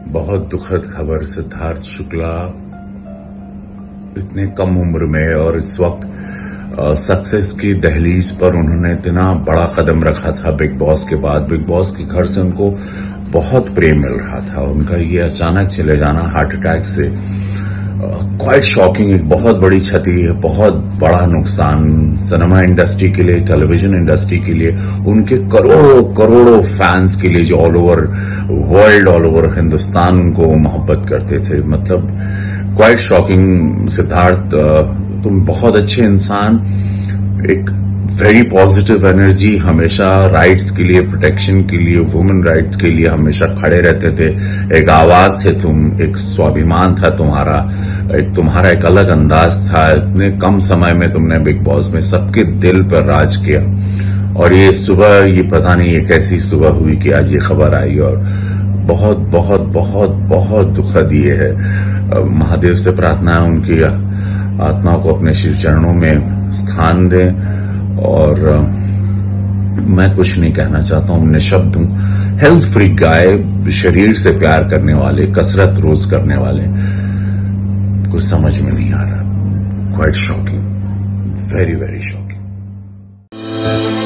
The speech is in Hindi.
बहुत दुखद खबर। सिद्धार्थ शुक्ला इतने कम उम्र में और इस वक्त सक्सेस की दहलीज पर उन्होंने इतना बड़ा कदम रखा था बिग बॉस के बाद। बिग बॉस के घर से उनको बहुत प्रेम मिल रहा था। उनका ये अचानक चले जाना हार्ट अटैक से क्वाइट शॉकिंग, एक बहुत बड़ी क्षति है, बहुत बड़ा नुकसान सिनेमा इंडस्ट्री के लिए, टेलीविजन इंडस्ट्री के लिए, उनके करोड़ों करोड़ों फैंस के लिए जो all over world, all over Hindustan उनको मोहब्बत करते थे। मतलब क्वाइट शॉकिंग। सिद्धार्थ, तुम बहुत अच्छे इंसान, एक वेरी पॉजिटिव एनर्जी, हमेशा राइट्स के लिए, प्रोटेक्शन के लिए, वुमेन राइट्स के लिए हमेशा खड़े रहते थे। एक आवाज थे तुम, एक स्वाभिमान था तुम्हारा, तुम्हारा एक अलग अंदाज था। इतने कम समय में तुमने बिग बॉस में सबके दिल पर राज किया। और ये सुबह, ये पता नहीं ये कैसी सुबह हुई कि आज ये खबर आई, और बहुत बहुत बहुत बहुत दुखद ये है। महादेव से प्रार्थना है उनकी आत्मा को अपने शिव चरणों में स्थान दें। और मैं कुछ नहीं कहना चाहता हूं, निशब्द हूं। हेल्थ फ्रीक गाय, शरीर से प्यार करने वाले, कसरत रोज करने वाले, कुछ समझ में नहीं आ रहा। Quite shocking, very very shocking.